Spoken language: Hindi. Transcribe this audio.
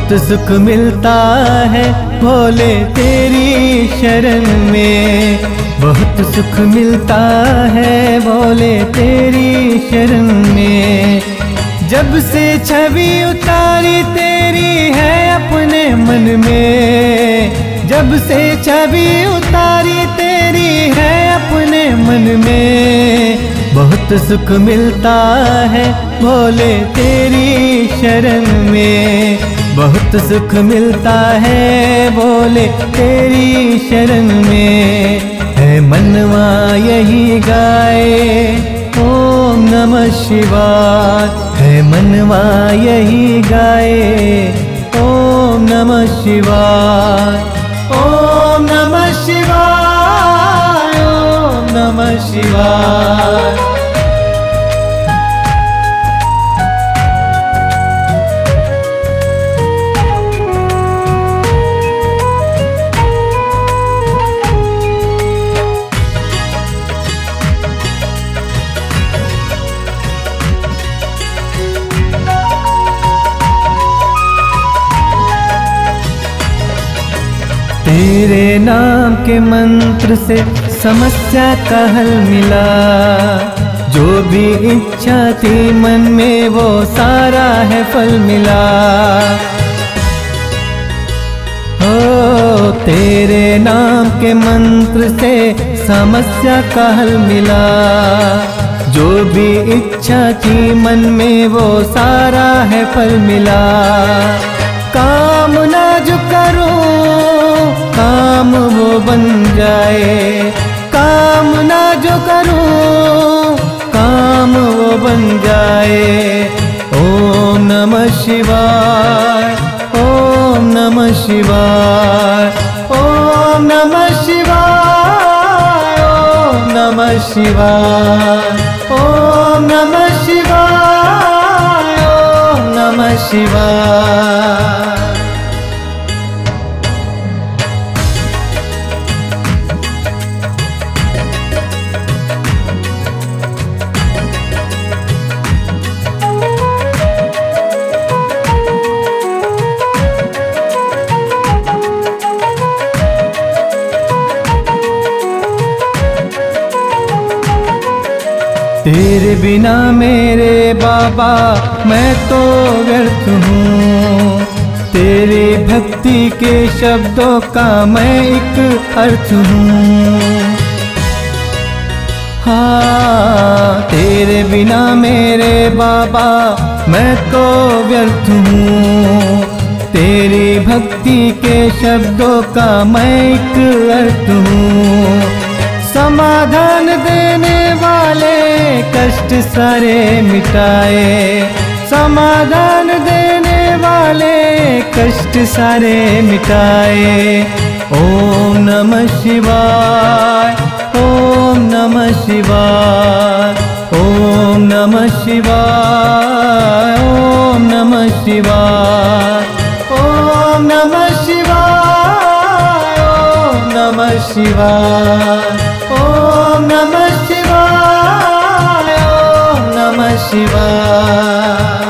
बहुत सुख मिलता है भोले तेरी शरण में, बहुत सुख मिलता है भोले तेरी शरण में। जब से छवि उतारी तेरी है अपने मन में, जब से छवि उतारी तेरी है अपने मन में, बहुत सुख मिलता है भोले तेरी शरण में, बहुत सुख मिलता है भोले तेरी शरण में। है मनवा यही गाए ओम नमः शिवाय, है मनवा यही गाए ओम नमः शिवाय, ओम नमः शिवाय, ओम नमः शिवाय। तेरे नाम के मंत्र से समस्या का हल मिला, जो भी इच्छा थी मन में वो सारा है फल मिला। हो तेरे नाम के मंत्र से समस्या का हल मिला, जो भी इच्छा थी मन में वो सारा है फल मिला। कामना जो करूं काम वो बन जाए, कामना जो करूं काम वो बन जाए। ओम नमः शिवाय, ओम नमः शिवाय, ओम नमः शिवाय, ओम नमः शिवाय, ओम नमः शिवाय, ओम नमः शिवाय। तेरे बिना मेरे बाबा मैं तो व्यर्थ हूँ, तेरी भक्ति के शब्दों का मैं एक अर्थ हूँ। हाँ तेरे बिना मेरे बाबा मैं तो व्यर्थ हूँ, तेरी भक्ति के शब्दों का मैं एक अर्थ हूँ। समाधान देने वाले कष्ट सारे मिटाए, समाधान देने वाले कष्ट सारे मिटाए। ओम नमः शिवाय, ओम नमः शिवाय, ओम नमः शिवाय, ओम नमः शिवाय, ओम नमः शिवाय, ओम नमः शिवाय, ओम नमः शिवाय, ओम नमः शिवाय।